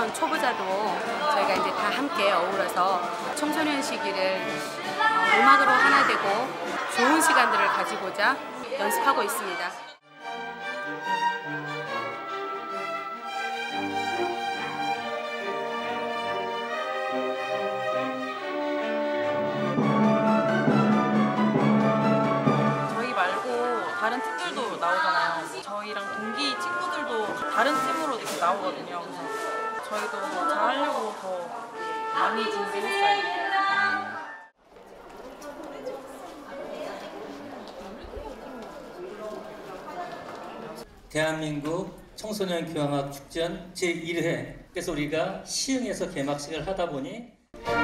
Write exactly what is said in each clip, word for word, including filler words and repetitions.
어떤 초보자도 저희가 이제 다 함께 어우러서 청소년 시기를 음악으로 하나 되고 좋은 시간들을 가지고자 연습하고 있습니다. 저희 말고 다른 팀들도 나오잖아요. 저희랑 동기 친구들도 다른 팀으로 이렇게 나오거든요. 그래서 저희도 잘하려고 더 많이 준비했어요. 대한민국 청소년 교향악 축전 제일 회. 그래서 우리가 시흥에서 개막식을 하다 보니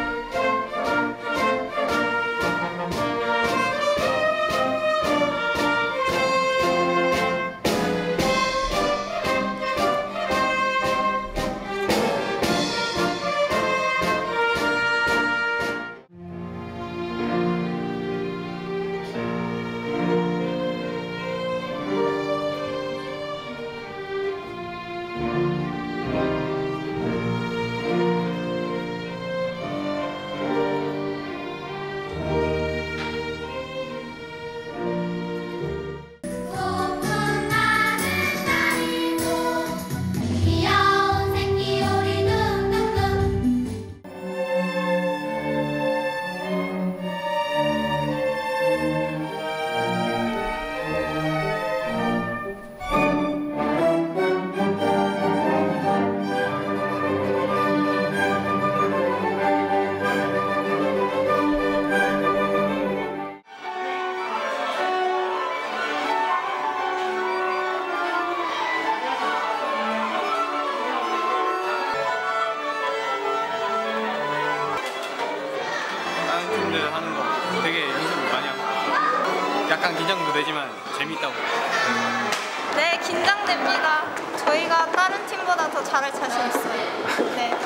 하는 거 되게 연습을 많이 하고 약간 긴장도 되지만 재밌다고. 네, 긴장됩니다. 저희가 다른 팀보다 더 잘할 자신 있어요. 네.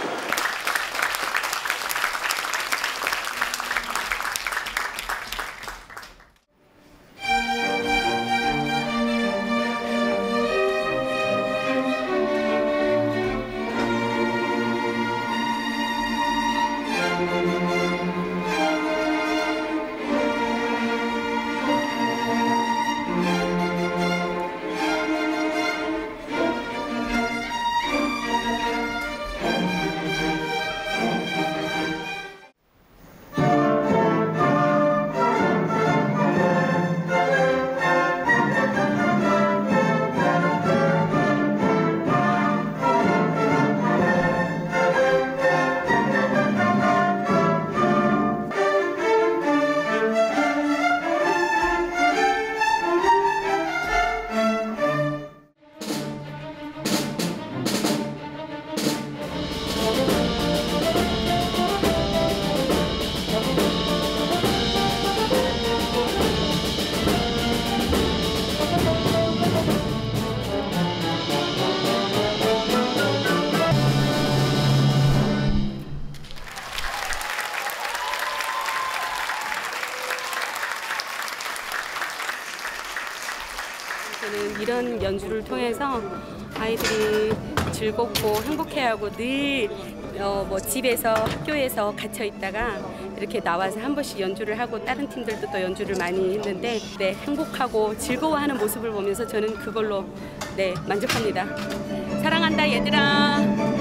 저는 이런 연주를 통해서 아이들이 즐겁고 행복해하고 늘 어 뭐 집에서 학교에서 갇혀 있다가 이렇게 나와서 한 번씩 연주를 하고 다른 팀들도 또 연주를 많이 했는데 네, 행복하고 즐거워하는 모습을 보면서 저는 그걸로 네, 만족합니다. 사랑한다 얘들아.